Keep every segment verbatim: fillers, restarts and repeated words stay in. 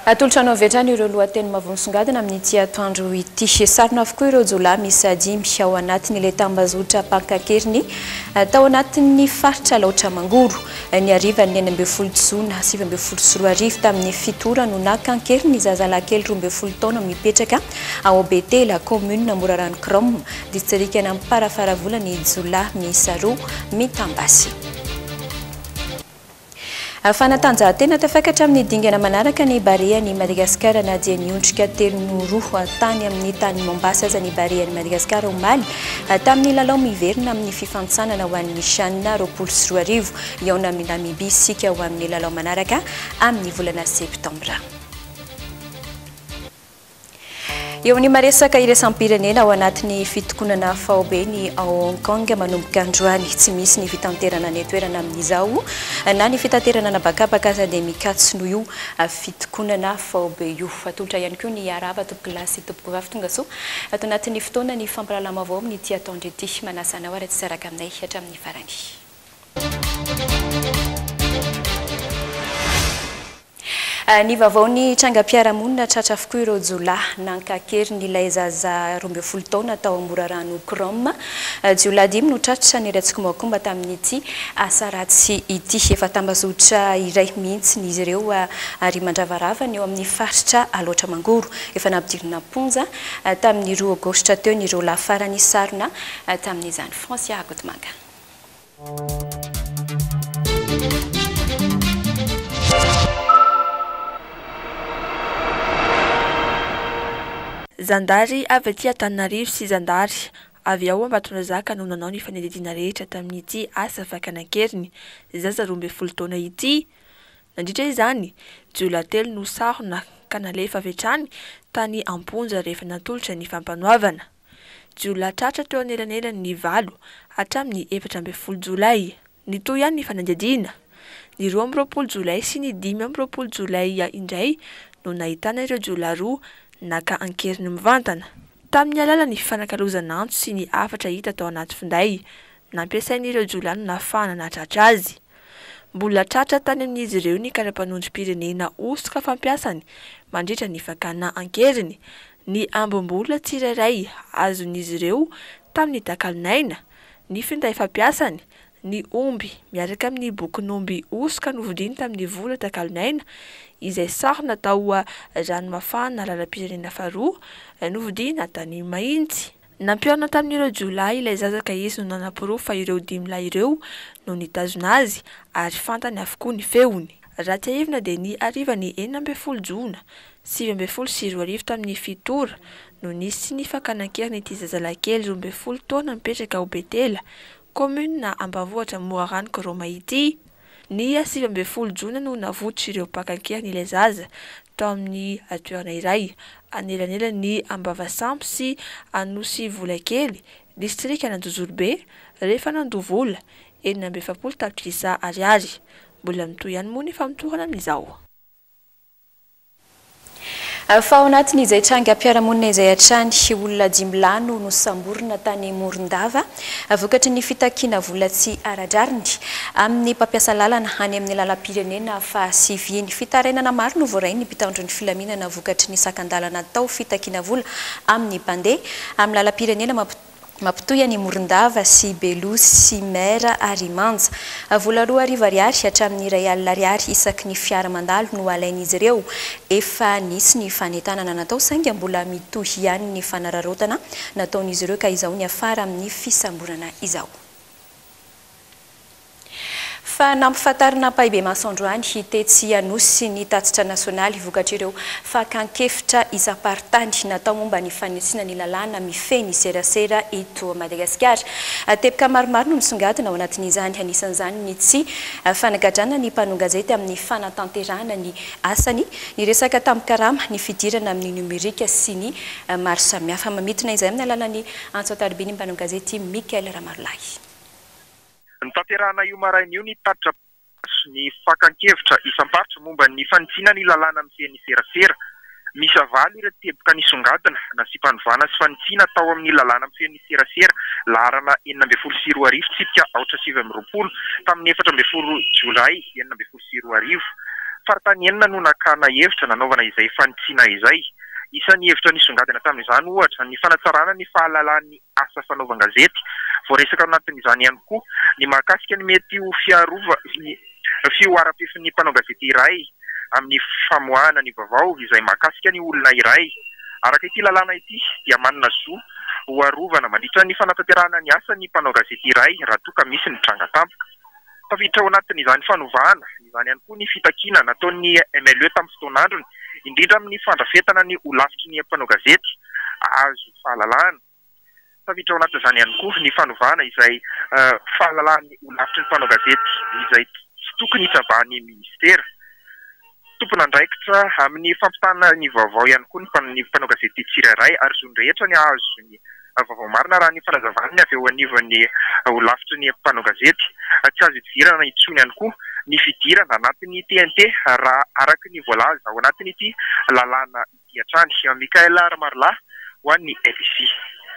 Atolotranao vetrany ireo lohateny mavonsongadina amin'ity atoandro ity. Sarona avokoa ireo jolahy misy dimy ao anatin'ilay tambazotra Pankakeriny tao anatin'ny faritra Laotra Mangoro ny hariva ny enina ambin'ny folo jona sivy ambin'ny folo sy roa arivo tamin'ny fitorano na Kankeriny zazalahy kely roa ambin'ny folo taona mipetraka ao Betela commune Morarano Krom district any Amparafaravolo ny jolahy miisa roa mitambasy. Fanatanjahantena tafakatra amin'ny dingana manaraka ny Barea-ny Madagasikara na dia niondrika telo no roa tany amin'ny tany Mombasa aza ny Barea-ny Madagasikara omaly tamin'ny lalao miverina amin'ny fifanitsanana ho an'ny Shanina roapolo sy roa arivo eo na Namibia isika ho amin'ny lalao manaraka amin'ny volana septambra. Eo amin'ny maresaka iraisam-pirenena ao anatin'ny fitokonana faobeny ao Hong Kong manomboka androany tsy misy ny fitanterana ny toerana amin'izao na ny fitanterana nabakabaka aza dia mikatso noho io fitokonana faobe io. Atolotra ihany koa ny arava tompoko lasy tompoko vavy tonga so ato anatin'ny fotoana ny fampalalama avao amin'ity atoandro ity. Manasana ho aretsy saraka aminay hatramin'ny farany. Ny vavaony trangam-piarahamonina tratra avokoa ireo jolahy nankakeriny ilay zaza roa ambin'ny folo taona tao Morarano Krom. Jolahy dimy no tratra ny Ratsikomakomba tamin'ity asa ratsy ity. Efa tambazotra iray mihitsy izy ireo ary mandravaravany eo amin'ny faritra Laotra Mangoro. Efa nampidirina ponja tamin'ny roa aogositra teo ny ireo lafarany sarona tamin'izany. Francia Agotomanga. Zandary avy aty Antananarivo sy Zandary avy ao Ambatondrazaka no nanao ny fanadihadiana rehetra tamin'ity asa vakanankeriny zaza roa ambin'ny folo taona ity. Nandritra izany jolahy telo no sarona ka nalefa avy hatrany tany amponja rehefa natolotra ny fampanoavana. Jolahy tratra teo anelanelany ny valo hatramin'ny efatra ambin'ny folo jolay. Ny toy ihany ny fanadihadiana. Ny roa amby roapolo jolay sy ny dimy amby roapolo jolay indray no nahitana ireo jolahy roa naka ankeriny mivantana tamin'ny alalan'ny fifanankalozana antso sy ny afatra hita tao anaty finday. Nampiasain'ireo jolahy no nafahana natratra azy. Mbola tratra tany amin'izy ireo ny karapanondrom-pirenena osoka fampiasany mandritra ny fakana ankeriny. Ny ambom-bola tsirairay azon'izy ireo tamin'ny takalinaina, ny finday fampiasany, ny omby miaraka amin'ny bokon'omby osoka novidiny tamin'ny vola takalinaina izay sarona tao ranomafana lalam-pirenena faharoa novidina tany Mahitsy. Nampiona tamin'ireo jolahy ilay zazaka izy no nanaporoa fa ireo dimy lahy ireo no nitazona azy ary fantany avokoa ny feony. Raha tsy ahivina dia ny ariva ny enina ambin'ny folo jona sivy ambin'ny folo sy roa arivo tamin'ny fitora no nisy ny fakanankeriny ity zazalahy kely roa ambin'ny folo taona mipetraka ao Betela commune na ambavohitra Morarano Krom ity. Ny sivy ambin'ny folo jona no navototra ireo mpakankeriny ilay zaza tao amin'ny toerana iray anelanelan'ny Ambavasambo sy Anosy Volakely district Ananjozorobe rehefa nandoa vola enina amby efapolo tapitrisa ariary. Mbola mitoy ihany moa ny famotorana amin'izao. Fa ao anatin'izay trangam-piarahamonina izay hatrany olona dimy lahy no nosamborina tany Morondava vokatry ny fitakiana vola tsy ara-drariny amin'ny mpampiasa lalana any amin'ny lalam-pirenena fahasivy iny. Fitarainana maro no voaray ny mpitandro ny filaminana vokatry ny sakan-dalana tao fitakiana vola amin'ny mpandeha amin'ny lalam-pirenena mampitoy any Morondava sy Beloa sy Mera ary Manja. Vola roa arivo ariary hatramin'ny iray alina ariary isaky ny fiara mandalo no alain'izy ireo. Efa nisy ny fanentanana natao saingy mbola mitohy ihany ny fanararaotana nataon'izy ireo ka izao ny afara amin'ny fisamborana izao. Fa nampifantarina Pahibe Masandroany hitetsy Anosy ny tatitra nasionaly vokatra ireo fakan-kefitra isamparintany natao momba ny fanisina ny lalàna mifeny serasera eto Madagasikara. Teboka maromaro no misongadina ao anatin'izany, anisan'izany ny tsy fanagadrana ny mpanao gazety amin'ny fanatanterahana ny asany, ny resaka tambikarama, ny fidirana amin'ny numerika sy ny maro samihafa. Mamidina izay amin'ny alalan'ny antso ataribiny ny mpanao gazety Mikael Ramarolahy. Ny tanterahana io maraina io ny tatitra ny fakan-kevitra isam-paritra momba ny fanitsina ny lalàna mifeny serasera. Misy avaly ireo teboka nisongadina nasy-panovana sy fanitsina tao amin'ny lalàna mifeny serasera laharana enina ambin'ny folo sy roa arivo tsipika aotra sivy amby roapolo tamin'ny efatra ambin'ny folo jolay enina ambin'ny folo sy roa arivo. faritany enina no nakana hevitra nanaovana izay fanitsiana izay. Isan'ny hevitra nisongadina tamin'izany ohatra ny fanatsarana ny fahalalan'ny asa fanaovan-gazety, voaresaka anatin'izany ihany koa ny mahakasika ny mety ho fiarova ny fioaram-pifin'ny mpanao gazety iray amin'ny famoahana ny vaovao izay mahakasika ny olona iray. Araka ity lalàna ity dia manana zo ho arovana mandritra ny fanatanterahana ny asa ny mpanao gazety iray raha toa ka misy ny tranga tampoka. Tafiditra ao anatin'izany fanovana, izany ihany koa ny fitakiana nataon'ny M L E tamin'ny fotoan'androny, indrindra amin'ny fandrafetana ny olavitry ny mpanao gazety azo fahalalana. Tafiditra ao anatin'izany ihany koa ny fanovana izay fahalalan'ny olavitry ny mpanao gazety izay tsy tokony hitsabahan'ny ministera. Tompon'andraikitra amin'ny fampitana ny vaovao ihany koa ny mpanao gazety tsirairay ary zony rehetra ny azo ny vaovao marina raha ny fanazavany avy eo anivon'ny olavitry ny mpanao gazety. Tsy azo idirana intsony ihany koa ny fidirana anatin'ny T N T raha araky ny voalaza ao anatin'ity lalàna ity hatrany. Mikael Ramarla ho an'ny R F I.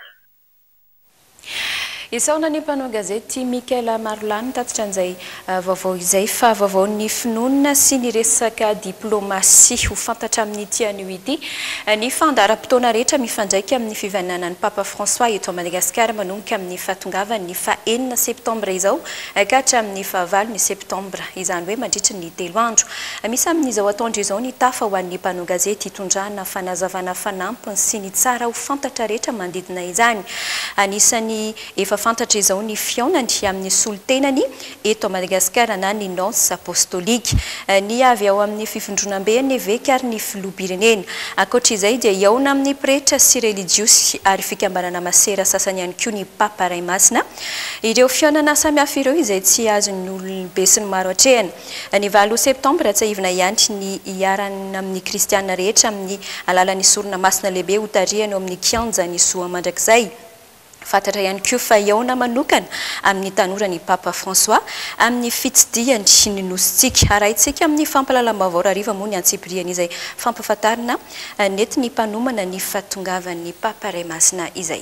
Isaona ny mpanao gazety Mikael Marolany tatitra an'izay vaovao izay fa vaovaon'ny finoana sy ny resaka diplomasia ho fantatra amin'ny ity anio ity. Ny fandaharam-potoana rehetra mifandraika amin'ny fivananan'ny Papa François eto Madagasikara manomboka amin'ny fahatongavany ny faha enina septambra izao ka hatramin'ny fahavalo ny septambra, izany hoe mandritra ny telo andro. Misy amin'izao ataondra izao ny tafa ho an'ny mpanao gazety hitondrana fanazavana fanampiny sy ny tsara ho fantatra rehetra manodidina izany. Anisany efa fantatra izao ny fiaonany amin'ny solotenany eto Madagasikara na ny nonce apostolique, ny avy ao amin'ny fifindronam-be ny évêque ary ny filoha-pirenena. Ankoatra izay dia iaona amin'ny pretra sy religiosy ary fikambanana masera sasany ihany koa ny papa Ray Masina. Ireo fiaonana samihafa ireo izay tsy azon'ny olombe sy ny maro hatrehana. Ny valo septambra tsy ahivana ihany ny iarana amin'ny kristiana rehetra amin'ny alalan'ny sorona masina lehibe ho tarihany eo amin'ny kianja ny soa mandrakizay. Fantatra ihany koa fa iaona manokana amin'ny tanora Papa François amin'ny fitsidihany ny nositsika. Arahintsika amin'ny fampalalam-baovao rariva moa ny antsipiriany izay fampafatarina nety ny mpanomana ny fahatongavan'ny Papa Ray Masina izay.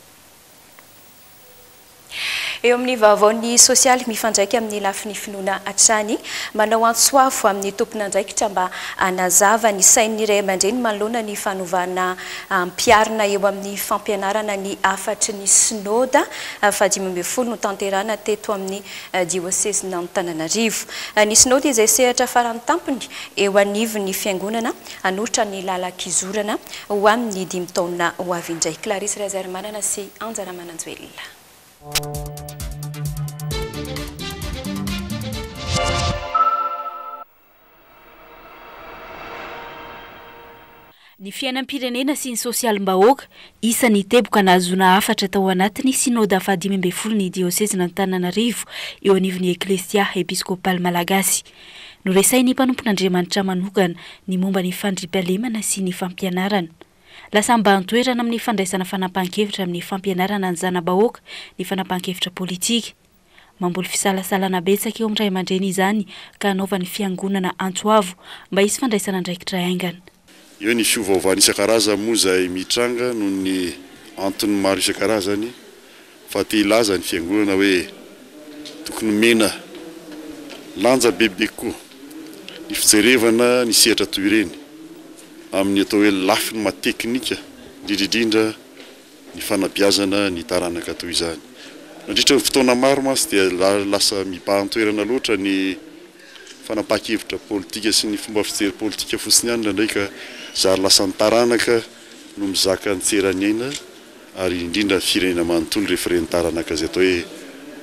Eo amin'ny vaovaony sosialy mifandraika amin'ny lafin'ny finoana hatrany, manao antsoavo amin'ny tompon'andraikitra mba hanazava ny sain'ny ray aman-dreny manoloana ny fanovana ampiarina eo amin'ny fampianarana ny afatry ny synôda faha dimy ambin'ny folo no tanterana teto amin'ny diocèse Antananarivo. Ny synôda izay sehatra farany tampony eo anivon'ny fiangonana hanolotra ny lalakizorana ho amin'ny dimy taona ho avy indray. Clarisse Razermanana sy Anjara Mananjoelina. Ny fiainam-pirenena sy ny sosialim-bahoaka isan'ny teboka nazona afatra tao anatiny synôda faha dimy ambin'ny folo ny diocèse Antananarivo eo anivon'ny eklesia episkopaly malagasy. Noresain'ny mpanompon'Andriamanitra manokana ny momba ny fandriam-pahalemana sy ny fampianarana. Lasa mba antoerana amin'ny fandraisana fanapahan-kevitra amin'ny fampianarana ny zana-bahoaka ny fanapahan-kevitra politika. Mamboly fisalasalana betsaka eo amin'ny ray aman-dreny izany ka hanaovany fiangonana Antsoavo mba hisy fandraisana andraikitra aingana. Eo ny fiovaovany isan-karazany moa izay mitranga noho ny antony maro isan-karazany fa te ilaza ny fiangonana hoe tokony mena lanja bebe koa ny fijerevana ny sehatra toy ireny amin'ny atao hoe lafiny mateknika indrindrindra ny fanabeazana ny taranaka toy izany. Nandritra ny fotoana maro masy dia lasa mibahan-toerana loatra ny fanapahan-kevitra politika sy ny fomba fijery politika fotsiny ihany ndraindray zary lasa ny taranaka no mizaka ny tserany aina ary indrindra firenena manontolo rehefa reny taranaka izay atao hoe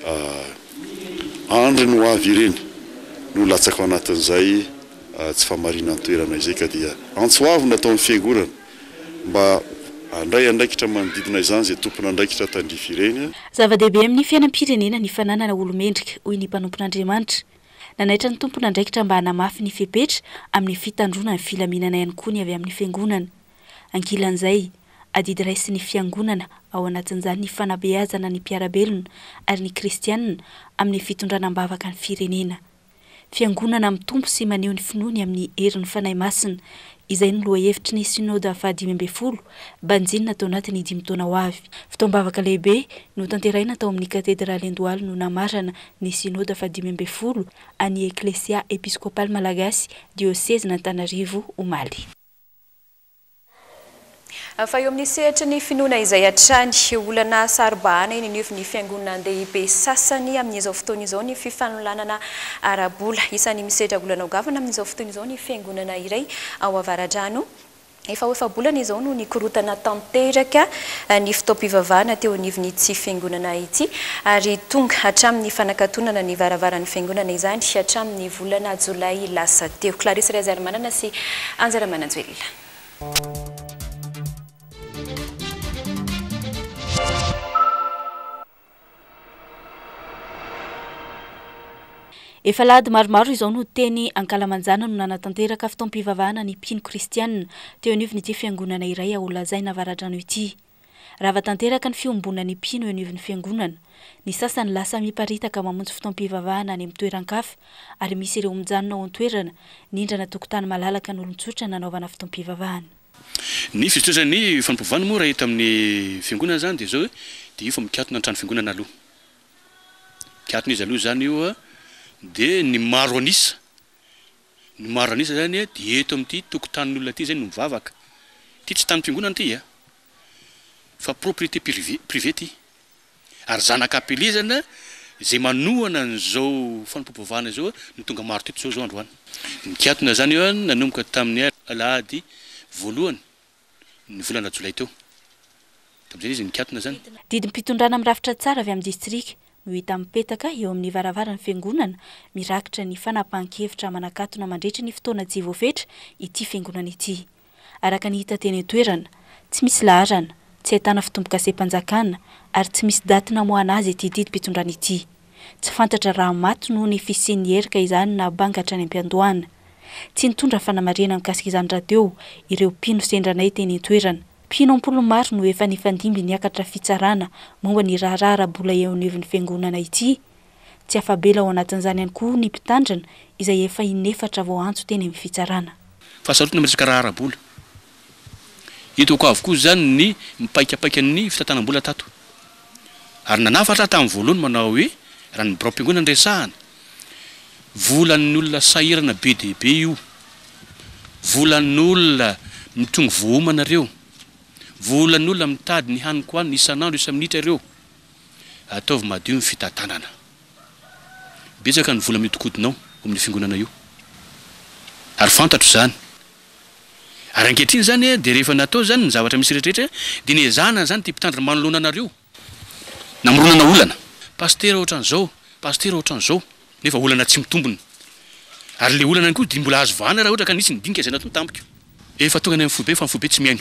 andry no avy ireny no latsaka ao anatin'izay tsy famarina ny toerana izay ka dia antsoavo nataon'ny fiangonana mba andray andraikitra manodidina izany izay tompona andraikitra tandrify ireny. Zava-dehibe amin'ny fiainam-pirenena ny fananana olo-mendrika hoy ny mpanompon'Andriamanitra. Nanaitra ny tompon'andraikitra mba hanamafy ny fepetra amin'ny fitandrona ny filaminana ihany koa ny avy amin'ny fiangonana. Ankilan'izay, adidy raisy ny fiangonana ao anatin'izany ny fanabeazana ny mpiarabelona ary ny kristianina amin'ny fitondrana-bavaka ny firenena. fiangonana mitompo sy maneho ny finoany amin'ny herin'ny fanahy masina. Izay ny loha hevitry ny synode fahadimy amby folo banjinina tao anatiny dimy taona ho avy. Fitaoam-bavaka lehibe no tanteraina tao amin'ny katedraly Andohalo no namarana ny synode fahadimy amby folo any Eklesia Episkopal Malagasy diocèse n'Antananarivo omaly. Fa eo amin'ny sehatra ny finoana izay hatrany olana saribahana eny anivon'ny fiangonana an-dehibe sasany amin'izao fotoana izao ny fifanololana arabola. Isan'ny misedra olana ogavana amin'izao fotoana izao ny fiangonana iray ao Avaradrano. Efa ho efa-bolana izao no nikorotana tanteraka ny fitaom-pivavahana teo anivon'ity fiangonana ity ary tonga hatramin'ny fanakatonana ny varavaran'ny fiangonana izany hatramin'ny volana Jolay lasa teo. Clarisse Rezarmanana sy Anjara Mananjoelina. Efa lady maromaro izao no teny Ankalamanjana no nanatanteraka fitaom-pivavahana ny mpino kristianina teo anivon'ity fiangonana iray ao lazaina Avaradrano ity. Raha tanteraka ny fiombona ny mpino eo anivon'ny fiangonana, ny sasany lasa miparitaka mamonjy fitaom-pivavahana any amin'ny toeran-kafa ary misy ireo mijanona ao an-toerana nindrana tokotany malalaka ny olon-tsotra nanaovana fitaom-pivavahana. Ny fisotrany fanompovana moa raha eto amin'ny fiangonana zany dia zao dia io fa mikatona ny trano fiangonana aloha. Mikatona izy aloha zany io dia ny maro anisa. Ny maro anisa zany dia eto amin'ity tokotanin'olona ity zany no mivavaka. Ity tsy tany fiangonana ity a. Fa propriété privée ity. Ary zanak'ampelezana zay manohana an'izao fanompovana zao no tonga maro teto zao zao androany. Mikatona zany io nanomboka tamin'ny alahady voalohany ny volana Jolay teo. Tamin'izay izy nikatona zany. Didim-pitondrana mirafitra tsara avy amin'ny distrika no hita mipetaka eo amin'ny varavaran'ny fiangonana mirakitra ny fanapahan-kevitra manakatona mandritra ny fotoana tsy voafetra ity fiangonana ity. Araka ny hita teny toerana, tsy misy laharana, tsy ahitana fitombo-kasepanjakana ary tsy misy daty namoahana azy ity didim-pitondrana ity. Tsy fantatra raha maty noho ny fisian'ny herika izany na bangatra any am-piandohana. Tsy nitondra fanamarihana mikasika izany rahateo ireo mpino sendranay teny toerana. Mpino ampolo maro no efa nifandimby niakatra fitsarana momba ny raharaha arabola eo anivon'ny fiangonana ity. Tsy afabela ao anatin'izany ihany koa ny mpitandrana izay efa inefatra vao antso teny amin'ny fitsarana. Fahasarotana miresaka raha arabola. Hitako avokoa zany ny mipaikapaika ny fitantanam-bola tato. Ary nanafatra tamin'ny voalohany manao hoe raha ny biraom-piangonana resahana. Volan'olona sahirana be dia be io. Volan'olona mitongo voahomanareo. Volan'olona mitady ny haniko any isan'andro isa minitra ireo. Ataovy madio ny fitantanana. Betsaka ny vola mitokodinao amin'ny fiangonana io. Ary fantatro zany. Ary ankehitriny zany dia rehefa natao zany ny zavatra misy rehetrarehetra dia ny ezahana zany ty mpitandrina manoloana anareo. Namoronana olana. Pastera ohatran'izao, pastera ohatran'izao. Nefa olana tsy mitombony. Ary le olana koa dia mbola azo vahana raha ohatra ka nisy nidinika izay natao tampiko. Efa tonga any amin'ny foibe fa ny foibe tsy miaino.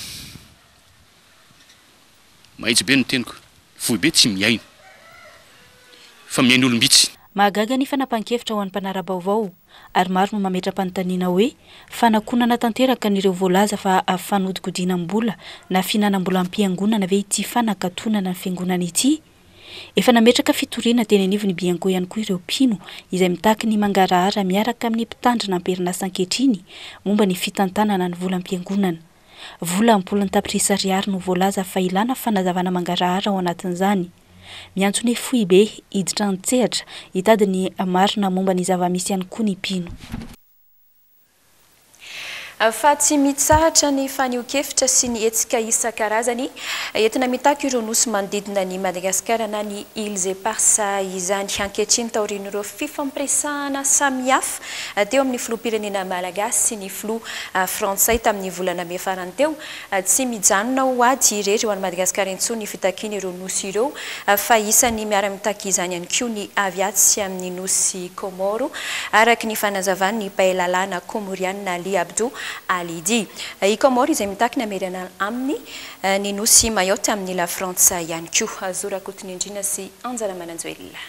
Mahitsy be ny teniko. Foibe tsy miaino. Fa miaino olombitsy. Mahagaga ny fanapahan-kevitra ho an'ny mpanara-baovao ary maro no mametra-panontaniana hoe fanakonana tanteraka n'ireo voalaza fa fanodikodinam-bola na finanam-bola am-piangonana ve ity fanakatonana ny fiangonana ity. Efa nametraka fitoriana teny anivon'ny Bianco ihany koa ireo mpino izay mitaky ny mangarahara miaraka amin'ny mpitandrina am-perinasa ankehitriny momba ny fitantanana ny vola am-piangonana. Vola ampolony tapitrisa ariary no voalaza fa ilana fanazavana mangarahara ao anatin'izany. Miantso ny foibe hiditra an-tsehatra hitady ny marina momba ny zava-misy ihany koa ny mpino. Fa tsy mitsahatra ny fanio-kevitra sy ny hetsika isan-karazany entina mitaky ireo nosy manodidina ny Madagasikara na ny Îles Éparses izany. Ankehitriny taorian'ireo fifampiresahana samihafa teo amin'ny filoham-pirenena malagasy sy ny filoha frantsay tamin'ny volana May farany teo. Tsy mijanona ho ady irery eo any Madagasikara intsony ny fitakiana ireo nosy ireo fa isan'ny miara-mitaky izany ihany koa ny aviatsy amin'ny nosy Komoro araka ny fanazavany ny paelalana komoriana Ali Abdou Alidi. I Komoro izay mitaky ny ameriana aminy ny nosy Mayotte amin'ny la Frantsa ihany koa. Zora Kotony Indrina sy Anjara Mananjoelina.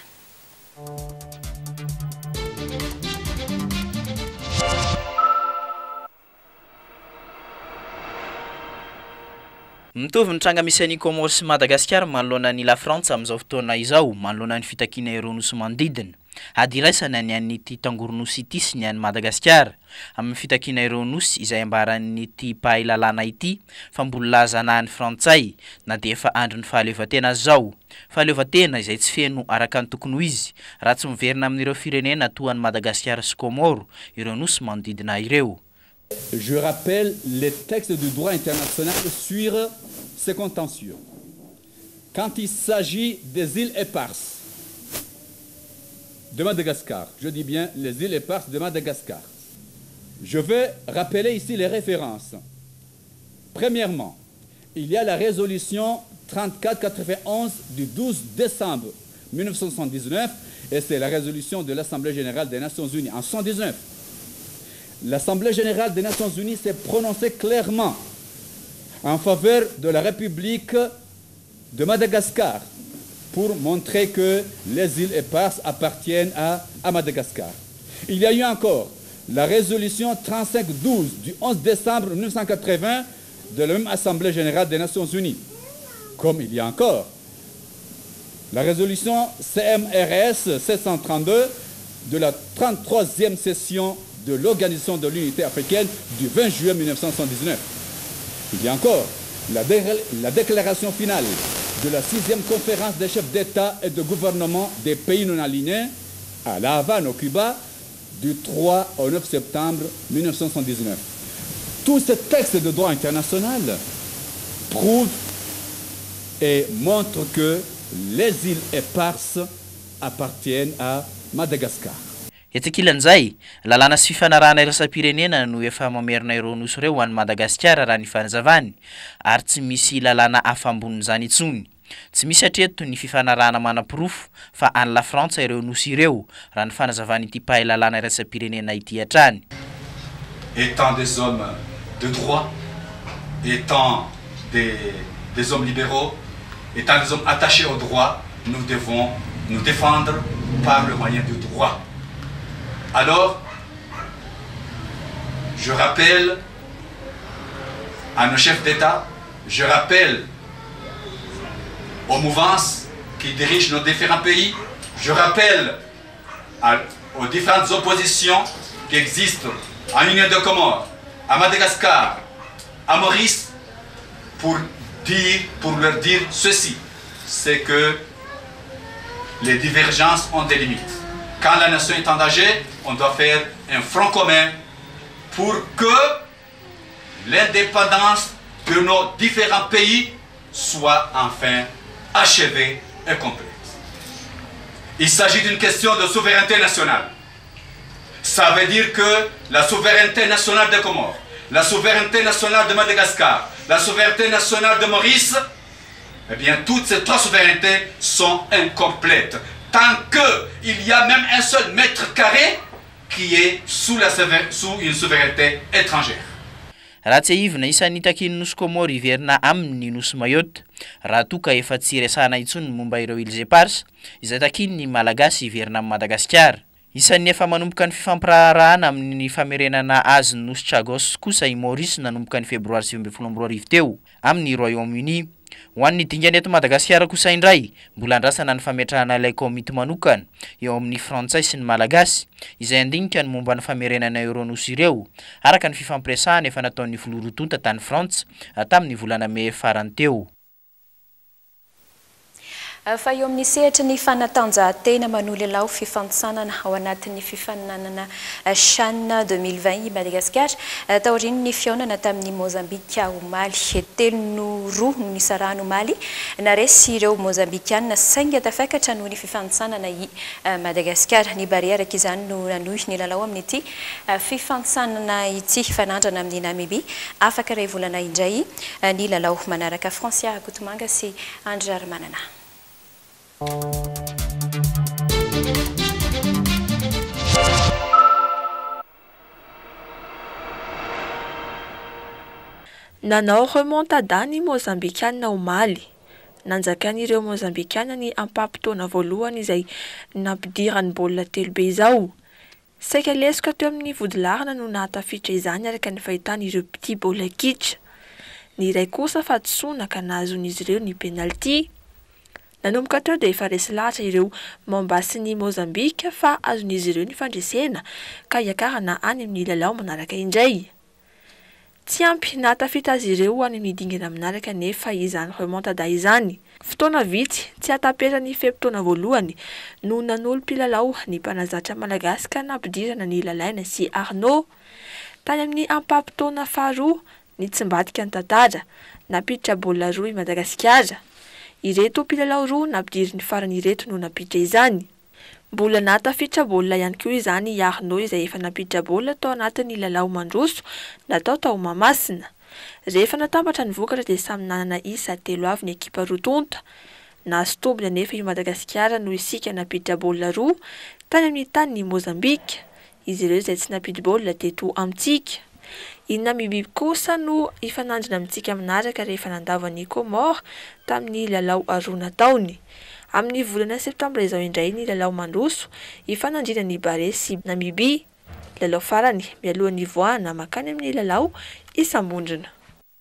Mitovy ny tranga misy any Komoro sy Madagasikara manoloana ny la Frantsa amin'izao fotoana izao manoloana ny fitakiana ireo nosy manodidina. ady iraisana ny an'ity tangoronosy ity sy ny an'ny Madagasikara amin'ny fitakiana ireo nosy izay ambaran'ity pahilalana ity fa mbola laza ny frantsay na dia efa andro ny fahaleovan-tena zao fahaleovan-tena izay tsy feno araka ny tokony ho izy raha tsy miverina amin'ireo firenena toa ny Madagasikara sy Comore ireo nosy manodidina ireo. Je rappelle les textes du droit international sur ces contentieux. Quand il s'agit des îles éparses de Madagascar, je dis bien les îles éparses de Madagascar, je vais rappeler ici les références. Premièrement, il y a la résolution trente-quatre quatre-vingt-onze du douze décembre mille neuf cent soixante-dix-neuf et c'est la résolution de l'Assemblée générale des Nations unies en soixante-dix-neuf. L'Assemblée générale des Nations unies s'est prononcée clairement en faveur de la République de Madagascar pour montrer que les îles éparses appartiennent à, à Madagascar. Il y a eu encore la résolution trente-cinq douze du onze décembre mille neuf cent quatre-vingts de la même Assemblée générale des Nations unies. Comme il y a encore la résolution C M R S sept cent trente-deux de la trente-troisième session de l'Organisation de l'Unité africaine du vingt juillet mille neuf cent soixante-dix-neuf. Il y a encore la, dé la déclaration finale de la sixième conférence des chefs d'État et de gouvernement des pays non alignés à La Havane, au Cuba, du trois au neuf septembre mille neuf cent soixante-dix-neuf. Tous ces textes de droit international prouvent et montrent que les îles éparses appartiennent à Madagascar. Etikilan'izay lalàna sy fifanarahana iraisam-pirenena no efa mamerina ireo nosy ireo ho an'ny Madagasikara raha ny fanazavany ary tsy misy lalàna hafa ambonin'izany intsony. Tsy misy hatreto ny fifanarahana manam-pirofo fa any la Frantsa ireo nosy ireo raha ny fanazavany ity pahilalàna iraisam-pirenena ity hatrany. Étant des hommes de droit, étant des, des hommes libéraux, étant des hommes attachés au droit, nous devons nous défendre par le moyen du droit. Alors, je rappelle à nos chefs d'État, je rappelle aux mouvances qui dirigent nos différents pays, je rappelle à, aux différentes oppositions qui existent en Union de Comores, à Madagascar, à Maurice, pour dire, pour leur dire ceci, c'est que les divergences ont des limites. Quand la nation est en danger, on doit faire un front commun pour que l'indépendance de nos différents pays soit enfin achevée et complète. Il s'agit d'une question de souveraineté nationale. Ça veut dire que la souveraineté nationale des Comores, la souveraineté nationale de Madagascar, la souveraineté nationale de Maurice, eh bien toutes ces trois souverainetés sont incomplètes. Tant qu'il y a même un seul mètre carré qui est sous, la sous une souveraineté étrangère. Raha tsy ahivina isan'ny takin'ny nosy Comore iverina amin'ny nosy Mayotte raha toka efa tsy resahana intsony momba ireo îles éparses izay takin'ny malagasy iverina amin'ny Madagasikara. Isan'ny efa manomboka ny fifampirarahana amin'ny famerenana azy ny nosy Chagos kosa i Maurice nanomboka ny febroary sivy ambin'ny folo amby roa arivo teo amin'ny Royaume-Uni. Ho an'ny dingany eto Madagasikara kosa indray mbola andrasana ny fametrahana ilay komity manokana eo amin'ny frantsay sy ny malagasy izay andinika ny momba ny famerenana ireo nosy ireo araka ny fifampiresahana efa nataon'ny filorotonta tany Frantsa tamin'ny volana May farany teo. Fa eo amin'ny sehatra ny fanatanjahantena manolelao fifantisanana ao anatin'ny fifaninanana CHAN deux mille vingt i Madagasikara taoriany ny fionana tamin'ny Mozambika omaly telo no roa no nisarahana omaly naresy ireo Mozambikiana sainga tafakatra noho ny fifantisanana i Madagasikara ny barea araka izany no nanohy ny lalao amin'ity fifantisanana ity fanandrana amin'ny Namibia afaka iray volana indray ny lalao manaraka Francia Kotomanga sy Andry Armanana. Nanao remontada ny Mozambikiana omaly. Nanjakan'ireo Mozambikiana ny ampapitaona voalohany izay nampidirany baolina telo be izao. Saika lesika teo amin'ny vodilarana no nahatafitra izany araka ny fahitan'ireo petit baolina kitra. Ny iray kosa fahatsoana ka nahazon'izy ireo ny penalty. Nanomboka teo dia efa resy lahatra ireo momba sy ny Mozambika fa azon'izy ireo ny fandresena ka hiakarana any amin'ny lalao manaraka indray. Tsy ampy natafita azy ireo any amin'ny dingana manaraka nefa izany remontada izany. Fotoana vitsy tsy atapera ny fempotoana voalohany no nanolo mpilalao ny mpanazatra malagasy ka nampidirana ny Lalaina sy Arnaud. Tany amin'ny ampapitoana faharoa ny tsimbadika ny tantara napiditra baolina roa i Madagasikara. Ireto mpilalao roa nampidiry ny farany ireto no napiditra izany. Mbola natafitra baolina ihany koa izany i Arnaud izay efa napiditra baolina tao anatin'ny lalao mandroso natao tao Mahamasina. Rehefa natambatra ny vokatra dia samy nanana isa telo avy ny ekipa roa tonta. Nahazo tombony anefa i Madagasikara no isika napiditra baolina roa tany amin'ny tany Mozambika. Izy ireo izay tsy napiditra baolina teto amintsika. I Namibia kosa no ifanandrina amintsika manaraka rehefa nandavan'ny Comore tamin'ny lalao roa nataony. Amin'ny volana septambra izao indray ny lalao mandroso ifanandrina ny Bare sy Namibia. Lalao farany mialohan'ny voana makany amin'ny lalao isambondrona.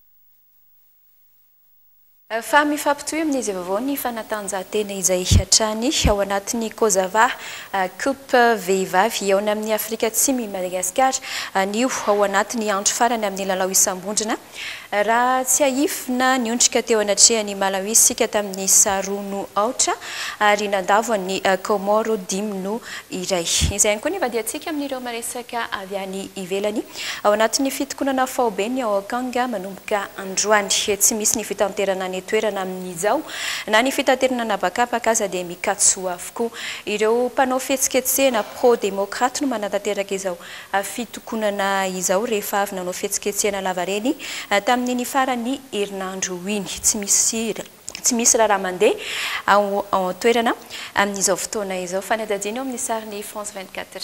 Fa mifampitohy amin'izy vaovao ny fanatanjahantena izay hatrany ao anatin'ny Kozava Coupe vehivavy ao amin'ny Afrika Atsimo Madagasikara nio ao anatin'ny andro farany amin'ny lalao isambondrona. Raha tsy ahifina niondrika teo anatrehany Malawi isika tamin'ny sarono aotra ary nandavo ny Komoro dimy no iray. Izay ihany koa ny vadiantsika amin'ireo maresaka avy any ivelany ao anatin'ny fitokonana faobe ny ao Kanga manomboka androany. Tsy misy ny fitanterana ny toerana amin'izao na ny fitanterana nabakabaka aza dia mikatso avokoa. Ireo mpanao fihetsiketsehana pro-demokrata no manatanteraka izao fitokonana izao rehefa avy nanao fihetsiketsehana lavareny tamin'ny farany herinandro iny. Tsy misy tsy misy raha mandeha ao toerana amin'izao fotoana izao. Fanadajina amin'ny sariny France vingt-quatre.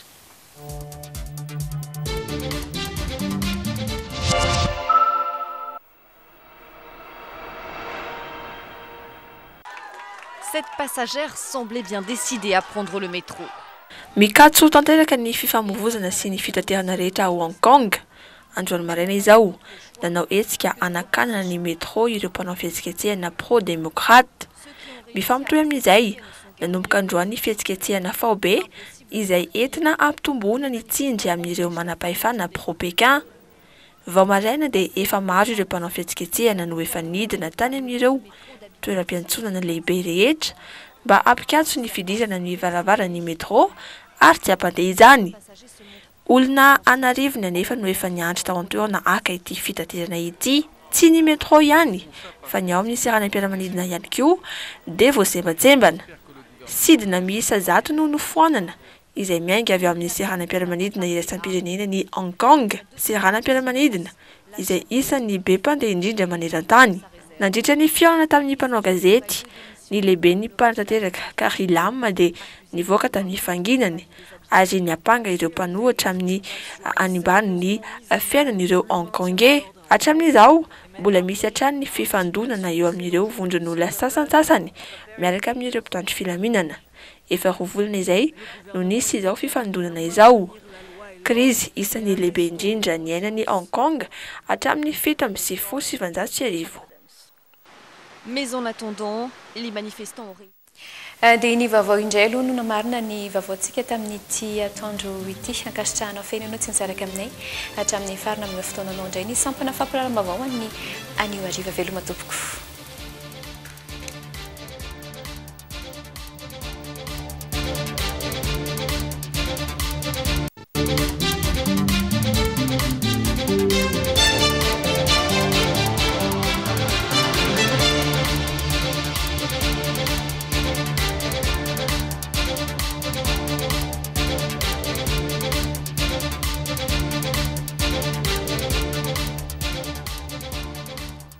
Cette passagère semblait bien décidée à prendre le métro. Mikatso tanteraka ny fifamoivoizana sy ny fitaterana rehetra ao Hong Kong. Androany maraina izao nanao hetsika anakanana ny métro ireo mpanao fihetsiketsehana pro-demokrata. Mifampitohy amin'izay nanomboka androany fihetsiketsehana faobe izay entina ampitomboana ny tsindry amin'ireo manam-pahefana pro-Pékin. Vao maraina dia efa maro ireo mpanao fihetsiketsehana no efa nidina tany amin'ireo toeram-piantsonana lehibe rehetra mba ampikatso ny fidirana ny varavaran'ny métro ary tsy hampandeha izany. Olona anarivony anefa no efa niandry tao an-toerana aka ity fitaterana ity. Tsy ny métro ihany fa ny ao amin'ny seranam-piaramanidina ihany koa dia voasembatsembana. Sidina miisa zato no nofoanana izay miainga avy amin'ny seranam-piaramanidina iraisam-pirenena ny Hong Kong. Seranam-piaramanidina izay isan'ny be mpandeha indrindra maneran-tany. Nandritra ny fiainana tamin'ny mpanao gazety ny lehibe ny mpanatanteraka Carrie Lam dia nivoaka tamin'ny fanginany ary niapanga ireo mpanohatra amin'ny animban'ny fiainan'ireo Hong Kongais. Hatramin'izao mbola misy hatrany ny fifandonana eo amin'ireo vondron'olona sasansasany miaraka amin'ireo mpitandro filaminana. Efa roa volana izay no nisy izao fifandonana izao. Krizy isan'ny lehibe indrindra niainan'ny Hong Kong hatramin'ny fito amby sivifolo sy sivanjato sy arivo. Mais en attendant, les manifestants auraient... Dia ny vaovao indray aloha no namarina ny vaovaontsika tamin'ity atoandro ity. Ankasitrahanao fena ianao tsy nisaraka aminay hatramin'ny farana amin'ny fotoananao indray ny sampana fampiranam-baovao any anio ariva veloma tompoko.